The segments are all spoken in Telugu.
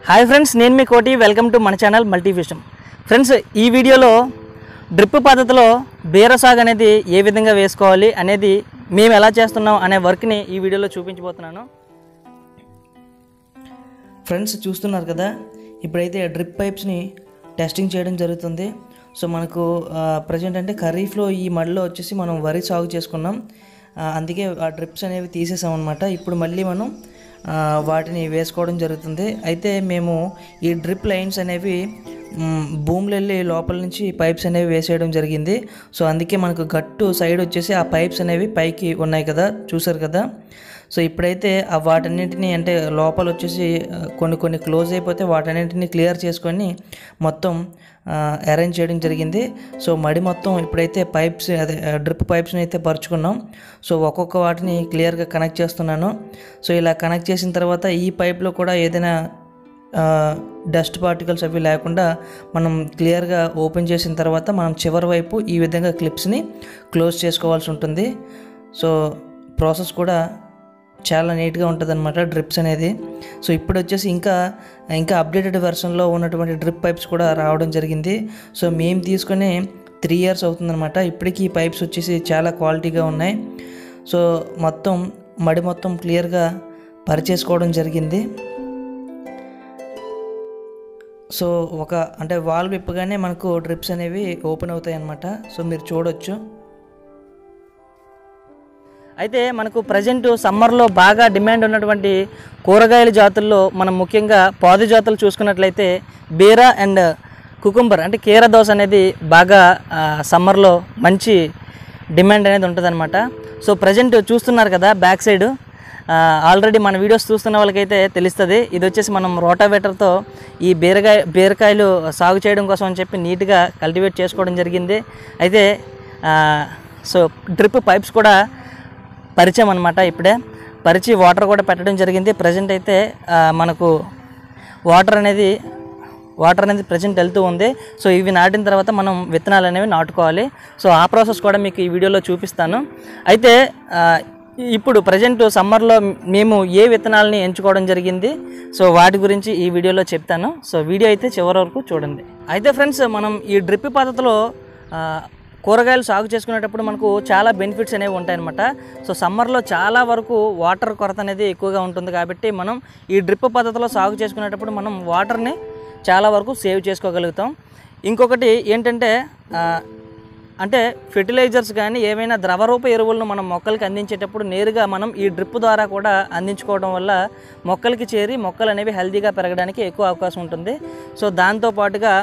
హాయ్ ఫ్రెండ్స్, నేను మీ కోటి. వెల్కమ్ టు మన ఛానల్ మల్టీవిజన్. ఫ్రెండ్స్, ఈ వీడియోలో డ్రిప్ పద్ధతిలో బీర సాగు అనేది ఏ విధంగా వేసుకోవాలి అనేది మేము ఎలా చేస్తున్నాం అనే వర్క్ని ఈ వీడియోలో చూపించబోతున్నాను. ఫ్రెండ్స్, చూస్తున్నారు కదా, ఇప్పుడైతే డ్రిప్ పైప్స్ని టెస్టింగ్ చేయడం జరుగుతుంది. సో మనకు ప్రజెంట్ అంటే ఖరీఫ్లో ఈ మడిలో వచ్చేసి మనం వరి సాగు చేసుకున్నాం. అందుకే ఆ డ్రిప్స్ అనేవి తీసేసాం అనమాట. ఇప్పుడు మళ్ళీ మనం వాటిని వేసుకోవడం జరుగుతుంది. అయితే మేము ఈ డ్రిప్ లైన్స్ అనేవి భూమిలో వెళ్ళి లోపల నుంచి పైప్స్ అనేవి వేసేయడం జరిగింది. సో అందుకే మనకు గట్టు సైడ్ వచ్చేసి ఆ పైప్స్ అనేవి పైకి ఉన్నాయి కదా, చూసారు కదా. సో ఇప్పుడైతే ఆ వాటన్నింటినీ అంటే లోపల వచ్చేసి కొన్ని క్లోజ్ అయిపోతే వాటన్నింటినీ క్లియర్ చేసుకొని మొత్తం అరేంజ్ చేయడం జరిగింది. సో మడి మొత్తం ఇప్పుడైతే పైప్స్ అదే డ్రిప్ పైప్స్ని అయితే పరుచుకున్నాం. సో ఒక్కొక్క వాటిని క్లియర్గా కనెక్ట్ చేస్తున్నాను. సో ఇలా కనెక్ట్ చేసిన తర్వాత ఈ పైప్లో కూడా ఏదైనా డస్ట్ పార్టికల్స్ అవి లేకుండా మనం క్లియర్గా ఓపెన్ చేసిన తర్వాత మనం చివరి వైపు ఈ విధంగా క్లిప్స్ని క్లోజ్ చేసుకోవాల్సి ఉంటుంది. సో ప్రాసెస్ కూడా చాలా నీట్గా ఉంటుంది అనమాట డ్రిప్స్ అనేది. సో ఇప్పుడు వచ్చేసి ఇంకా అప్డేటెడ్ వెర్షన్లో ఉన్నటువంటి డ్రిప్ పైప్స్ కూడా రావడం జరిగింది. సో మేము తీసుకొని 3 years అవుతుందన్నమాట. ఇప్పటికీ ఈ పైప్స్ వచ్చేసి చాలా క్వాలిటీగా ఉన్నాయి. సో మొత్తం మడి మొత్తం క్లియర్గా పరిచేసుకోవడం జరిగింది. సో అంటే వాల్వ్ విప్పగానే మనకు డ్రిప్స్ అనేవి ఓపెన్ అవుతాయి అన్నమాట. సో మీరు చూడొచ్చు. అయితే మనకు ప్రజెంట్ సమ్మర్లో బాగా డిమాండ్ ఉన్నటువంటి కూరగాయల జాతుల్లో మనం ముఖ్యంగా పాదు జాతులు చూసుకున్నట్లయితే బీర అండ్ కుకుంబర్ అంటే కీర దోస అనేది బాగా సమ్మర్లో మంచి డిమాండ్ అనేది ఉంటుందన్నమాట. సో ప్రజెంట్ చూస్తున్నారు కదా, బ్యాక్ సైడ్ ఆల్రెడీ మన వీడియోస్ చూస్తున్న వాళ్ళకైతే తెలుస్తుంది. ఇది వచ్చేసి మనం రోటావేటర్తో ఈ బీరకాయలు సాగు చేయడం కోసం అని చెప్పి నీట్గా కల్టివేట్ చేసుకోవడం జరిగింది. అయితే సో డ్రిప్ పైప్స్ కూడా పరిచయం అనమాట. ఇప్పుడే పరిచి వాటర్ కూడా పెట్టడం జరిగింది. ప్రజెంట్ అయితే మనకు వాటర్ అనేది ప్రజెంట్ వెళ్తూ ఉంది. సో ఇవి నాటిన తర్వాత మనం విత్తనాలు అనేవి నాటుకోవాలి. సో ఆ ప్రాసెస్ కూడా మీకు ఈ వీడియోలో చూపిస్తాను. అయితే ఇప్పుడు ప్రజెంట్ సమ్మర్లో మేము ఏ విత్తనాలని ఎంచుకోవడం జరిగింది, సో వాటి గురించి ఈ వీడియోలో చెప్తాను. సో వీడియో అయితే చివరి వరకు చూడండి. అయితే ఫ్రెండ్స్, మనం ఈ డ్రిప్ పద్ధతిలో కూరగాయలు సాగు చేసుకునేటప్పుడు మనకు చాలా బెనిఫిట్స్ అనేవి ఉంటాయన్నమాట. సో సమ్మర్లో చాలా వరకు వాటర్ కొరత అనేది ఎక్కువగా ఉంటుంది కాబట్టి మనం ఈ డ్రిప్ పద్ధతిలో సాగు చేసుకునేటప్పుడు మనం వాటర్ని చాలా వరకు సేవ్ చేసుకోగలుగుతాం. ఇంకొకటి ఏంటంటే అంటే ఫెర్టిలైజర్స్ కానీ ఏవైనా ద్రవరూప ఎరువులను మనం మొక్కలకి అందించేటప్పుడు నేరుగా మనం ఈ డ్రిప్ ద్వారా కూడా అందించుకోవడం వల్ల మొక్కలకి చేరి మొక్కలు అనేవి హెల్తీగా పెరగడానికి ఎక్కువ అవకాశం ఉంటుంది. సో దాంతోపాటుగా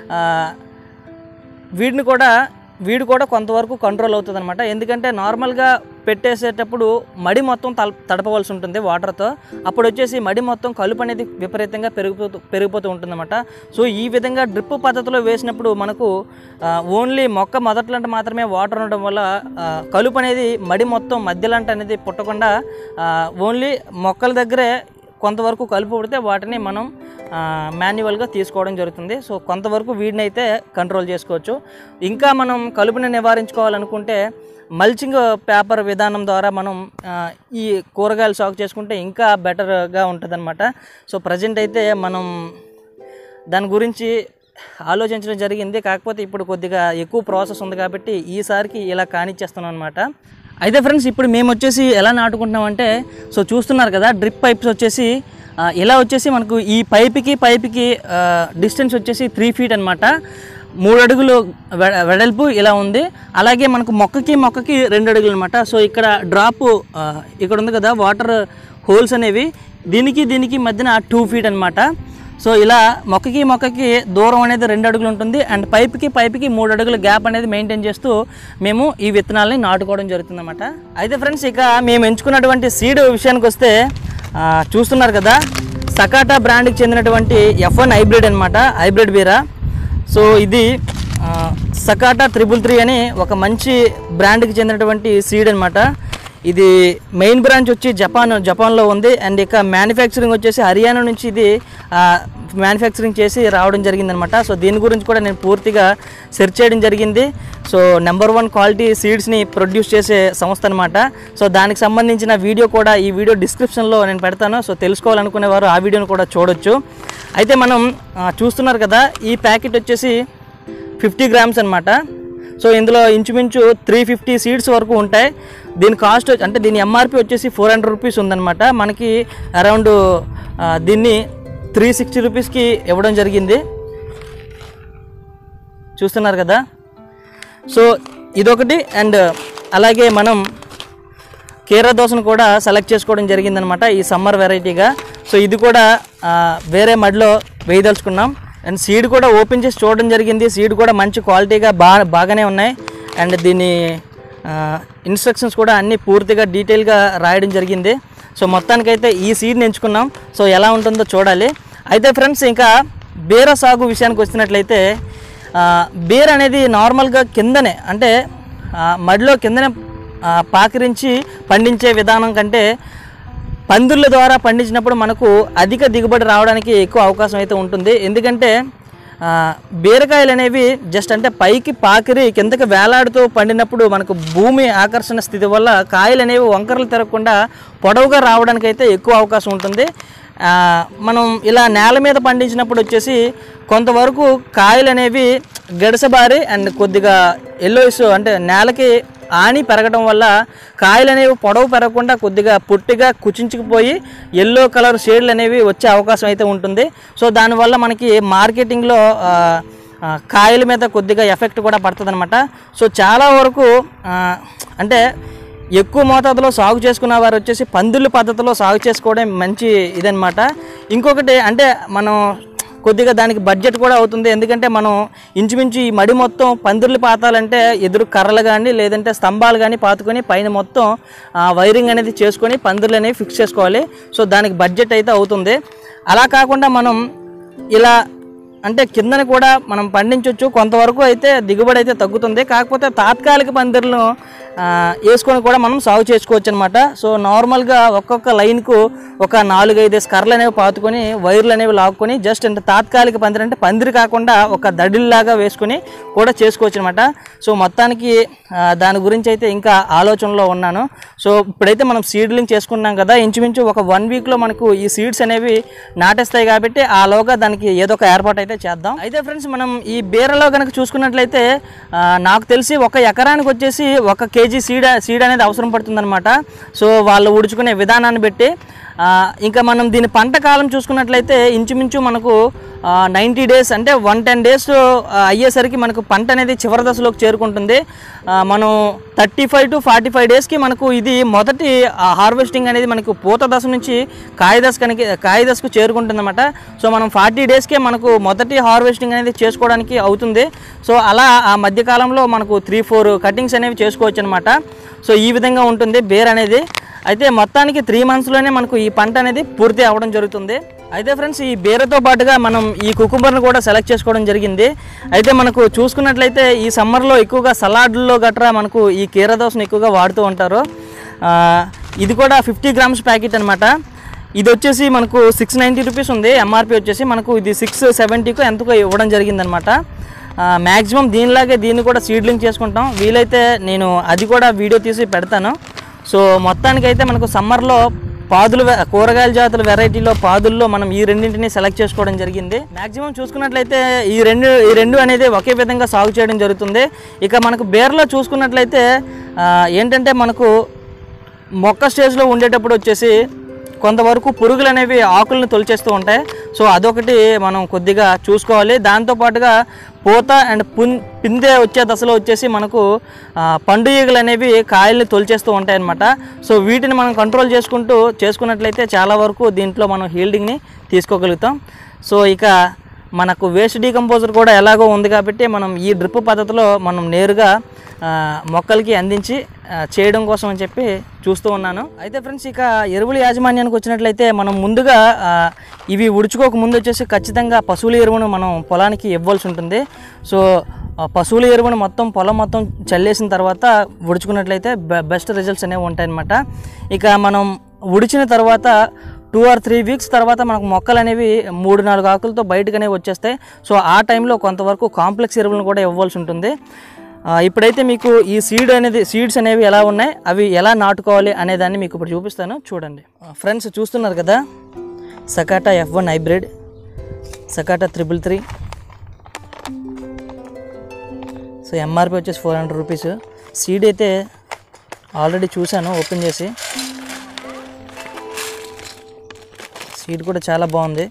వీడు కూడా కొంతవరకు కంట్రోల్ అవుతుంది అనమాట. ఎందుకంటే నార్మల్గా పెట్టేసేటప్పుడు మడి మొత్తం తడపవలసి ఉంటుంది వాటర్తో. అప్పుడు వచ్చేసి మడి మొత్తం కలుపు అనేది విపరీతంగా పెరిగిపోతూ ఉంటుందన్నమాట. సో ఈ విధంగా డ్రిప్ పద్ధతిలో వేసినప్పుడు మనకు ఓన్లీ మొక్క మొదట్లంట మాత్రమే వాటర్ ఉండడం వల్ల కలుపు అనేది మడి మొత్తం మధ్యలంట అనేది పుట్టకుండా ఓన్లీ మొక్కల దగ్గరే కొంతవరకు కలుపు పుడితే వాటిని మనం మాన్యువల్గా తీసుకోవడం జరుగుతుంది. సో కొంతవరకు వీటిని అయితే కంట్రోల్ చేసుకోవచ్చు. ఇంకా మనం కలుపుని నివారించుకోవాలనుకుంటే మల్చింగ్ పేపర్ విధానం ద్వారా మనం ఈ కూరగాయలు సాగు చేసుకుంటే ఇంకా బెటర్గా ఉంటుందన్నమాట. సో ప్రజెంట్ అయితే మనం దాని గురించి ఆలోచించడం జరిగింది. కాకపోతే ఇప్పుడు కొద్దిగా ఎక్కువ ప్రాసెస్ ఉంది కాబట్టి ఈసారికి ఇలా కానిచ్చేస్తున్నాం అనమాట. అయితే ఫ్రెండ్స్, ఇప్పుడు మేము వచ్చేసి ఎలా నాటుకుంటున్నామంటే, సో చూస్తున్నారు కదా, డ్రిప్ పైప్స్ వచ్చేసి ఇలా వచ్చేసి మనకు ఈ పైప్కి డిస్టెన్స్ వచ్చేసి 3 feet అనమాట. 3 అడుగులు వెడల్పు ఇలా ఉంది. అలాగే మనకు మొక్కకి 2 అడుగులు అనమాట. సో ఇక్కడ డ్రాప్ ఇక్కడ ఉంది కదా, వాటర్ హోల్స్ అనేవి దీనికి మధ్యన 2 feet అనమాట. సో ఇలా మొక్కకి దూరం అనేది 2 అడుగులు ఉంటుంది. అండ్ పైప్కి 3 అడుగుల గ్యాప్ అనేది మెయింటైన్ చేస్తూ మేము ఈ విత్తనాలని నాటుకోవడం జరుగుతుంది అన్నమాట. అయితే ఫ్రెండ్స్, ఇక మేము ఎంచుకున్నటువంటి సీడ్ విషయానికి వస్తే చూస్తున్నారు కదా, సకాటా బ్రాండ్కి చెందినటువంటి F1 హైబ్రిడ్ అనమాట, హైబ్రిడ్ బీరా. సో ఇది సకాటా 333 అని ఒక మంచి బ్రాండ్కి చెందినటువంటి సీడ్ అనమాట. ఇది మెయిన్ బ్రాంచ్ వచ్చి జపాన్లో ఉంది. అండ్ ఇక మ్యానుఫ్యాక్చరింగ్ వచ్చేసి హర్యానా నుంచి ఇది మ్యానుఫ్యాక్చరింగ్ చేసి రావడం జరిగిందనమాట. సో దీని గురించి కూడా నేను పూర్తిగా సెర్చ్ చేయడం జరిగింది. సో నెంబర్ 1 క్వాలిటీ సీడ్స్ని ప్రొడ్యూస్ చేసే సంస్థ అనమాట. సో దానికి సంబంధించిన వీడియో కూడా ఈ వీడియో డిస్క్రిప్షన్లో నేను పెడతాను. సో తెలుసుకోవాలనుకునే వారు ఆ వీడియోని కూడా చూడొచ్చు. అయితే మనం చూస్తున్నారు కదా, ఈ ప్యాకెట్ వచ్చేసి 50 గ్రామ్స్ అనమాట. సో ఇందులో ఇంచుమించు 350 సీడ్స్ వరకు ఉంటాయి. దీని కాస్ట్ అంటే దీని ఎంఆర్పి వచ్చేసి 400 రూపీస్ ఉందన్నమాట. మనకి అరౌండ్ దీన్ని 360 రూపీస్కి ఇవ్వడం జరిగింది. చూస్తున్నారు కదా. సో ఇదొకటి. అండ్ అలాగే మనం కీరా దోసను కూడా సెలెక్ట్ చేసుకోవడం జరిగిందనమాట ఈ సమ్మర్ వెరైటీగా. సో ఇది కూడా వేరే మడిలో వేయదలుచుకున్నాం. అండ్ సీడ్ కూడా ఓపెన్ చేసి చూడడం జరిగింది. సీడ్ కూడా మంచి క్వాలిటీగా బాగానే ఉన్నాయి. అండ్ దీని ఇన్స్ట్రక్షన్స్ కూడా అన్నీ పూర్తిగా డీటెయిల్గా రాయడం జరిగింది. సో మొత్తానికైతే ఈ సీడ్ని ఎంచుకున్నాం. సో ఎలా ఉంటుందో చూడాలి. అయితే ఫ్రెండ్స్, ఇంకా బీర సాగు విషయానికి వచ్చినట్లయితే బీర అనేది నార్మల్గా కిందనే అంటే మడిలో కిందనే పాకిరించి పండించే విధానం కంటే పందుల ద్వారా పండించినప్పుడు మనకు అధిక దిగుబడి రావడానికి ఎక్కువ అవకాశం అయితే ఉంటుంది. ఎందుకంటే బీరకాయలు అనేవి జస్ట్ అంటే పైకి పాకిరి కిందకి వేలాడుతూ పండినప్పుడు మనకు భూమి ఆకర్షణ స్థితి వల్ల కాయలు అనేవి వంకరలు తిరగకుండా పొడవుగా రావడానికి అయితే ఎక్కువ అవకాశం ఉంటుంది. మనం ఇలా నేల మీద పండించినప్పుడు వచ్చేసి కొంతవరకు కాయలు అనేవి గడసబారి అండ్ కొద్దిగా ఎల్లోయిస్ అంటే నేలకి ఆని పెరగడం వల్ల కాయలు అనేవి పొడవు పెరగకుండా కొద్దిగా పొట్టిగా కుచించుకుపోయి ఎల్లో కలర్ షేడ్లు అనేవి వచ్చే అవకాశం అయితే ఉంటుంది. సో దానివల్ల మనకి మార్కెటింగ్లో కాయల మీద కొద్దిగా ఎఫెక్ట్ కూడా పడుతుంది అనమాట. సో చాలా వరకు అంటే ఎక్కువ మోతాదులో సాగు చేసుకున్న వారు వచ్చేసి పందుల పద్ధతిలో సాగు చేసుకోవడం మంచి ఇదనమాట. ఇంకొకటి అంటే మనం కొద్దిగా దానికి బడ్జెట్ కూడా అవుతుంది. ఎందుకంటే మనం ఇంచుమించు ఈ మడి మొత్తం పందిర్లు పాతాలంటే ఎదురు కర్రలు కానీ లేదంటే స్తంభాలు కానీ పాతుకొని పైన మొత్తం వైరింగ్ అనేది చేసుకొని పందిర్లు అనేవి ఫిక్స్ చేసుకోవాలి. సో దానికి బడ్జెట్ అయితే అవుతుంది. అలా కాకుండా మనం ఇలా అంటే కిందన కూడా మనం పండించవచ్చు. కొంతవరకు అయితే దిగుబడి అయితే తగ్గుతుంది. కాకపోతే తాత్కాలిక పందిర్లను వేసుకొని కూడా మనం సాగు చేసుకోవచ్చు అనమాట. సో నార్మల్గా ఒక్కొక్క లైన్కు ఒక 4-5 కర్రలు అనేవి పాతుకొని వైర్లు అనేవి లాక్కొని జస్ట్ అంటే తాత్కాలిక పందిరి అంటే పందిరి కాకుండా ఒక దడిల్లాగా వేసుకొని కూడా చేసుకోవచ్చు అనమాట. సో మొత్తానికి దాని గురించి అయితే ఇంకా ఆలోచనలో ఉన్నాను. సో ఇప్పుడైతే మనం సీడ్లింగ్ చేసుకున్నాం కదా, ఇంచుమించు ఒక 1 వీక్లో మనకు ఈ సీడ్స్ అనేవి నాటేస్తాయి కాబట్టి ఆలోగా దానికి ఏదో ఒక ఏర్పాటు అయితే చేద్దాం. అయితే ఫ్రెండ్స్, మనం ఈ బీరలో కనుక చూసుకున్నట్లయితే నాకు తెలిసి 1 ఎకరానికి వచ్చేసి 1 కేజీ సీడ్ అనేది అవసరం పడుతుందన్నమాట. సో వాళ్ళు ఉడుచుకునే విధానాన్ని బట్టి ఇంకా మనం దీని పంట కాలం చూసుకున్నట్లయితే ఇంచుమించు మనకు 90 డేస్ అంటే 110 డేస్ అయ్యేసరికి మనకు పంట అనేది చివరి దశలోకి చేరుకుంటుంది. మనం 35 to 45 డేస్కి మనకు ఇది మొదటి హార్వెస్టింగ్ అనేది మనకు పూత దశ నుంచి కాయ దశకు చేరుకుంటుంది అన్నమాట. సో మనం 40 డేస్కే మనకు మొదటి హార్వెస్టింగ్ అనేది చేసుకోవడానికి అవుతుంది. సో అలా ఆ మధ్యకాలంలో మనకు 3-4 కటింగ్స్ అనేవి చేసుకోవచ్చు అనమాట. సో ఈ విధంగా ఉంటుంది బేర్ అనేది. అయితే మొత్తానికి 3 మంత్స్లోనే మనకు ఈ పంట అనేది పూర్తి అవ్వడం జరుగుతుంది. అయితే ఫ్రెండ్స్, ఈ బీరతో పాటుగా మనం ఈ కుకుంబర్ను కూడా సెలెక్ట్ చేసుకోవడం జరిగింది. అయితే మనకు చూసుకున్నట్లయితే ఈ సమ్మర్లో ఎక్కువగా సలాడ్లో గట్రా మనకు ఈ కీరా దోసను ఎక్కువగా వాడుతూ ఉంటారు. ఇది కూడా 50 గ్రామ్స్ ప్యాకెట్ అనమాట. ఇది వచ్చేసి మనకు 690 రూపీస్ ఉంది. ఎంఆర్పి వచ్చేసి మనకు ఇది 670కు ఎంతకో ఇవ్వడం జరిగిందనమాట. మ్యాక్సిమం దీన్ని కూడా సీడ్లింగ్ చేసుకుంటాం. వీలైతే నేను అది కూడా వీడియో తీసి పెడతాను. సో మొత్తానికైతే మనకు సమ్మర్లో కూరగాయల జాతుల వెరైటీలో పాదుల్లో మనం ఈ రెండింటిని సెలెక్ట్ చేసుకోవడం జరిగింది. మ్యాక్సిమం చూసుకున్నట్లయితే ఈ రెండు అనేది ఒకే విధంగా సాగు చేయడం జరుగుతుంది. ఇక మనకు బేర్లో చూసుకున్నట్లయితే ఏంటంటే మనకు మొక్క స్టేజ్లో ఉండేటప్పుడు వచ్చేసి కొంతవరకు పురుగులు అనేవి ఆకులను తొలిచేస్తూ ఉంటాయి. సో అదొకటి మనం కొద్దిగా చూసుకోవాలి. దాంతోపాటుగా పూత అండ్ పిందె వచ్చే దశలో వచ్చేసి మనకు పండు ఈగలు అనేవి కాయల్ని తొలిచేస్తూ ఉంటాయి అన్నమాట. సో వీటిని మనం కంట్రోల్ చేసుకున్నట్లయితే చాలా వరకు దీంట్లో మనం హీల్డింగ్ని తీసుకోగలుగుతాం. సో ఇక మనకు వేస్ట్ డీకంపోజర్ కూడా ఎలాగో ఉంది కాబట్టి మనం ఈ డ్రిప్ పద్ధతిలో మనం నేరుగా మొక్కలకి అందించి చేయడం కోసం అని చెప్పి చూస్తూ ఉన్నాను. అయితే ఫ్రెండ్స్, ఇక ఎరువుల యాజమాన్యానికి వచ్చినట్లయితే మనం ముందుగా ఇవి ఉడుచుకోక ముందు వచ్చేసి ఖచ్చితంగా పశువుల ఎరువును మనం పొలానికి ఇవ్వాల్సి ఉంటుంది. సో పశువుల ఎరువును పొలం మొత్తం చల్లేసిన తర్వాత ఉడుచుకున్నట్లయితే బెస్ట్ రిజల్ట్స్ అనేవి ఉంటాయన్నమాట. ఇక మనం ఉడిచిన తర్వాత 2 or 3 వీక్స్ తర్వాత మనకు మొక్కలు అనేవి 3-4 ఆకులతో బయటకు అనేవి వచ్చేస్తాయి. సో ఆ టైంలో కొంతవరకు కాంప్లెక్స్ ఎరువులను కూడా ఇవ్వాల్సి ఉంటుంది. ఇప్పుడైతే మీకు ఈ సీడ్స్ అనేవి ఎలా ఉన్నాయి, అవి ఎలా నాటుకోవాలి అనే దాన్ని మీకు ఇప్పుడు చూపిస్తాను, చూడండి. ఫ్రెండ్స్, చూస్తున్నారు కదా, Sakata F1 hybrid. Sakata 333. So MRP వచ్చేసి 400 రూపీస్. సీడ్ అయితే ఆల్రెడీ చూశాను ఓపెన్ చేసి. సీడ్ కూడా చాలా బాగుంది,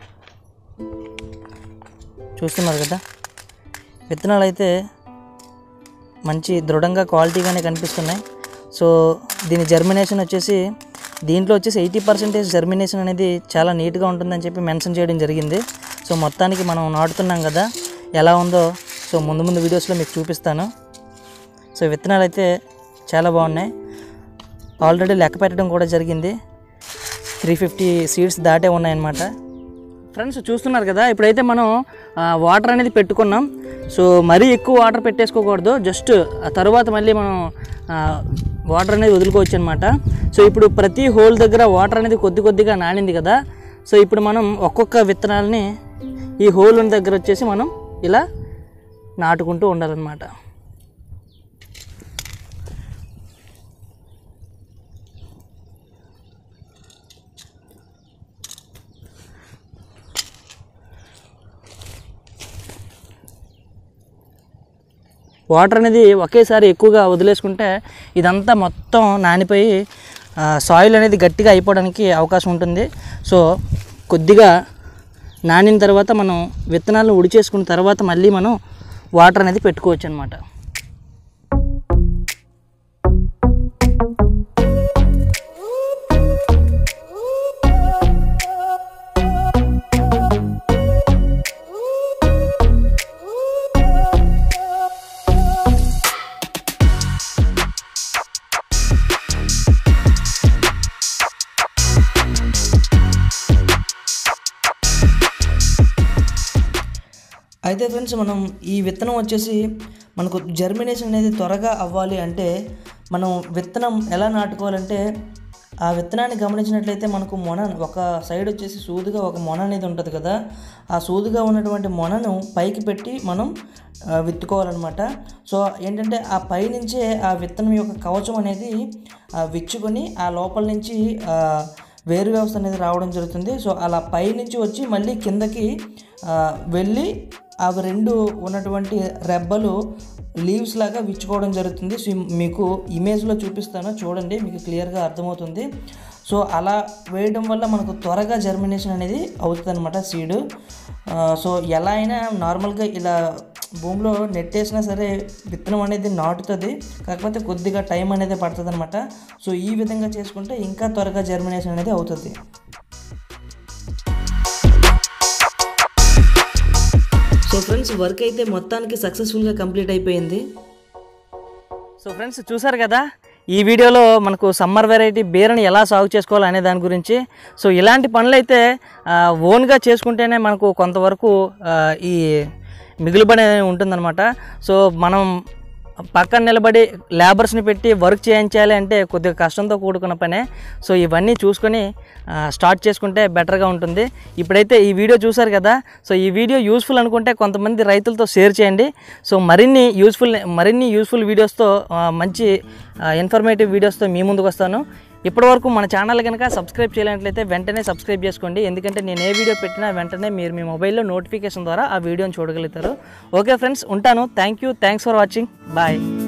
చూస్తున్నారు కదా. విత్తనాలు అయితే మంచి దృఢంగా క్వాలిటీగానే కనిపిస్తున్నాయి. సో దీని జర్మినేషన్ వచ్చేసి దీంట్లో వచ్చేసి 80% జర్మినేషన్ అనేది చాలా నీట్గా ఉంటుందని చెప్పి మెన్షన్ చేయడం జరిగింది. సో మొత్తానికి మనం నాటుతున్నాం కదా, ఎలా ఉందో సో ముందు వీడియోస్లో మీకు చూపిస్తాను. సో విత్తనాలు అయితే చాలా బాగున్నాయి. ఆల్రెడీ లెక్క పెట్టడం కూడా జరిగింది, 350 సీడ్స్ దాటే ఉన్నాయన్నమాట. ఫ్రెండ్స్ చూస్తున్నారు కదా, ఇప్పుడైతే మనం వాటర్ అనేది పెట్టుకున్నాం. సో మరీ ఎక్కువ వాటర్ పెట్టేసుకోకూడదు, జస్ట్ ఆ తర్వాత మళ్ళీ మనం వాటర్ అనేది వదులుకోవచ్చు అనమాట. సో ఇప్పుడు ప్రతి హోల్ దగ్గర వాటర్ అనేది కొద్దిగా నానింది కదా. సో ఇప్పుడు మనం ఒక్కొక్క విత్తనాలని ఈ హోల్ ఉన్న దగ్గర వచ్చేసి మనం ఇలా నాటుకుంటూ ఉండాలన్నమాట. వాటర్ అనేది ఒకేసారి ఎక్కువగా వదిలేసుకుంటే ఇదంతా మొత్తం నానిపోయి సాయిల్ అనేది గట్టిగా అయిపోవడానికి అవకాశం ఉంటుంది. సో కొద్దిగా నానిన తర్వాత మనం విత్తనాలను ఉడిచేసుకున్న తర్వాత మళ్ళీ మనం వాటర్ అనేది పెట్టుకోవచ్చు అన్నమాట. అయితే ఫ్రెండ్స్ మనం ఈ విత్తనం వచ్చేసి మనకు జర్మినేషన్ అనేది త్వరగా అవ్వాలి అంటే మనం విత్తనం ఎలా నాటుకోవాలంటే ఆ విత్తనాన్ని గమనించినట్లయితే మనకు మొన ఒక సైడ్ వచ్చేసి సూదిగా ఒక మొన అనేది ఉంటుంది కదా. ఆ సూదిగా ఉన్నటువంటి మొనను పైకి పెట్టి మనం విత్తుకోవాలన్నమాట. సో ఏంటంటే ఆ పైనుంచే ఆ విత్తనం యొక్క కవచం అనేది విచ్చుకొని ఆ లోపల నుంచి వేరు వ్యవస్థ అనేది రావడం జరుగుతుంది. సో అలా పైనుంచి వచ్చి మళ్ళీ కిందకి వెళ్ళి అవి రెండు ఉన్నటువంటి రెబ్బలు లీవ్స్ లాగా విచ్చుకోవడం జరుగుతుంది. సో మీకు ఇమేజ్లో చూపిస్తాను, చూడండి, మీకు క్లియర్గా అర్థమవుతుంది. సో అలా వేయడం వల్ల మనకు త్వరగా జర్మినేషన్ అనేది అవుతుంది అనమాట సీడ్. సో ఎలా అయినా నార్మల్గా ఇలా భూమిలో నెట్టేసినా సరే విత్తనం అనేది నాటుతుంది, కాకపోతే కొద్దిగా టైం అనేది పడుతుంది అనమాట. సో ఈ విధంగా చేసుకుంటే ఇంకా త్వరగా జర్మినేషన్ అనేది అవుతుంది. సో ఫ్రెండ్స్ వర్క్ అయితే మొత్తానికి సక్సెస్ఫుల్గా కంప్లీట్ అయిపోయింది. సో ఫ్రెండ్స్ చూసారు కదా, ఈ వీడియోలో మనకు సమ్మర్ వెరైటీ బీరని ఎలా సాగు చేసుకోవాలి అనే దాని గురించి. సో ఇలాంటి పనులు అయితే ఓన్గా చేసుకుంటేనే మనకు కొంతవరకు ఈ మిగులుబడి ఉంటుందన్నమాట. సో మనం పక్కన నిలబడి లేబర్స్ని పెట్టి వర్క్ చేయించాలి అంటే కొద్దిగా కష్టంతో కూడుకున్న పనే. సో ఇవన్నీ చూసుకొని స్టార్ట్ చేసుకుంటే బెటర్గా ఉంటుంది. ఇప్పుడైతే ఈ వీడియో చూసారు కదా, సో ఈ వీడియో యూస్ఫుల్ అనుకుంటే కొంతమంది రైతులతో షేర్ చేయండి. సో మరిన్ని యూస్ఫుల్ వీడియోస్తో మంచి ఇన్ఫర్మేటివ్ వీడియోస్తో మీ ముందుకు వస్తాను. ఇప్పటివరకు మన ఛానల్ కనుక సబ్స్క్రైబ్ చేయలేనట్లయితే వెంటనే సబ్స్క్రైబ్ చేసుకోండి, ఎందుకంటే నేను ఏ వీడియో పెట్టినా వెంటనే మీరు మీ మొబైల్లో నోటిఫికేషన్ ద్వారా ఆ వీడియోని చూడగలుగుతారు. ఓకే ఫ్రెండ్స్, ఉంటాను. Thanks for watching. బాయ్.